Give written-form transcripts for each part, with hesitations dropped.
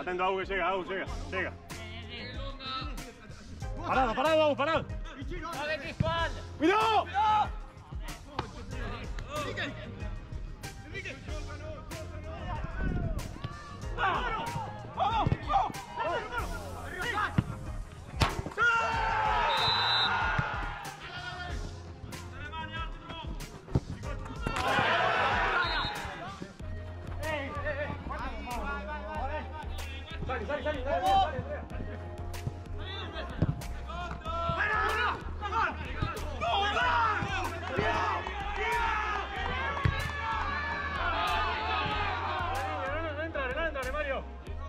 Atento a Hugo que llega, llega. Parado, parado, parado. Dale tu espalda. ¡Cuidado! ¡Vamos! ¡Vamos! Sali. Entra, Mario.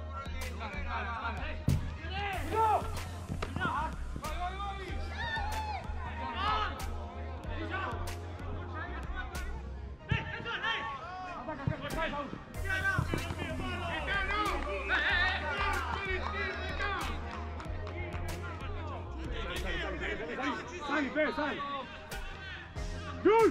Sali. Gol!